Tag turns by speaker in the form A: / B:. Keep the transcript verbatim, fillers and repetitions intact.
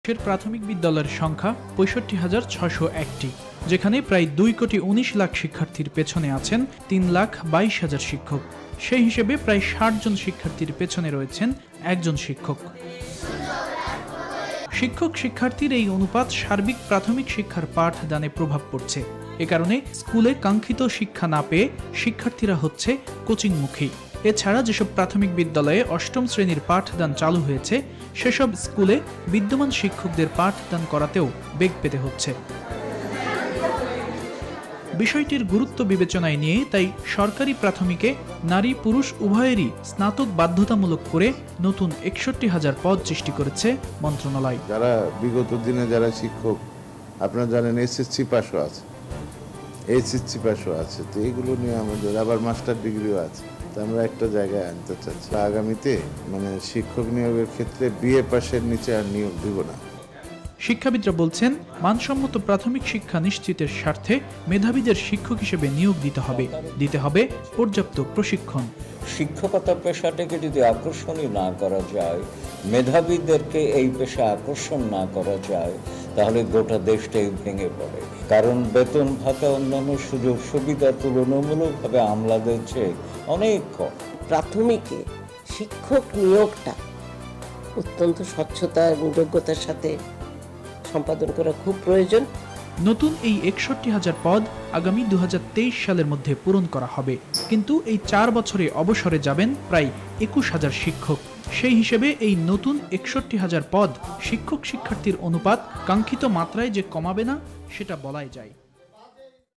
A: প্রাথমিক বিদ্যালয়ের সংখ্যা পঁয়ষট্টি হাজার ছশো একটি, যেখানে প্রায় দুই কোটি উনিশ লাখ শিক্ষার্থীর পেছনে আছেন তিন লাখ বাইশ হাজার শিক্ষক। সেই হিসেবে প্রায় ষাট জন শিক্ষার্থীর পেছনে রয়েছেন একজন শিক্ষক। শিক্ষক শিক্ষার্থীর এই অনুপাত সার্বিক প্রাথমিক শিক্ষার পাঠদানে প্রভাব পড়ছে। এ কারণে স্কুলে কাঙ্ক্ষিত শিক্ষা না পেয়ে শিক্ষার্থীরা হচ্ছে কোচিংমুখী। এছাড়া যেসব প্রাথমিক বিদ্যালয়ে অষ্টম শ্রেণীর পাঠদান চালু হয়েছে, সেসব স্কুলে বিদ্যমান শিক্ষকদের পাঠদান করাতেও বেগ পেতে হচ্ছে। বিষয়টির গুরুত্ব বিবেচনায় নিয়ে তাই সরকারি প্রাথমিকে নারী পুরুষ উভয়েরই স্নাতক বাধ্যতামূলক করে নতুন একষট্টি হাজার পদ সৃষ্টি করেছে মন্ত্রণালয়।
B: যারা বিগত দিনে যারা শিক্ষক, আপনারা জানেন এসএসসি পাশও আছে, এইচএসসি পাশও আছে, তো এগুলো নিয়ে আমাদের আবার মাস্টার ডিগ্রিও আছে। তো আমরা একটা জায়গায় আনতে চাচ্ছি, আগামীতে মানে শিক্ষক নিয়োগের ক্ষেত্রে বিএ পাশের নিচে আর নিয়োগ দিব না।
A: শিক্ষাবিদরা বলছেন, মানসম্মত প্রাথমিক শিক্ষা নিশ্চিতের স্বার্থে মেধাবীদের শিক্ষক হিসেবে নিয়োগ দিতে হবে দিতে হবে পর্যাপ্ত প্রশিক্ষণ।
C: শিক্ষকতা পেশাটাকে যদি আকর্ষণীয় না করা যায়, মেধাবীদেরকে এই পেশা আকর্ষণ না করা যায়, তাহলে গোটা দেশটাই ভেঙে পড়ে। কারণ বেতন ভাতা অন্যান্য সুযোগ সুবিধা তুলনামূলকভাবে আমলাদের চেয়ে অনেক কম।
D: প্রাথমিকে শিক্ষক নিয়োগটা অত্যন্ত স্বচ্ছতা এবং যোগ্যতার সাথে সম্পাদন করা খুব প্রয়োজন।
A: নতুন এই একষট্টি হাজার পদ আগামী দু হাজার তেইশ সালের মধ্যে পূরণ করা হবে, কিন্তু এই চার বছরে অবসরে যাবেন প্রায় একুশ হাজার শিক্ষক। সেই হিসেবে এই নতুন একষট্টি হাজার পদ শিক্ষক শিক্ষার্থীর অনুপাত কাঙ্ক্ষিত মাত্রায় যে কমাবে না, সেটা বলাই যায়।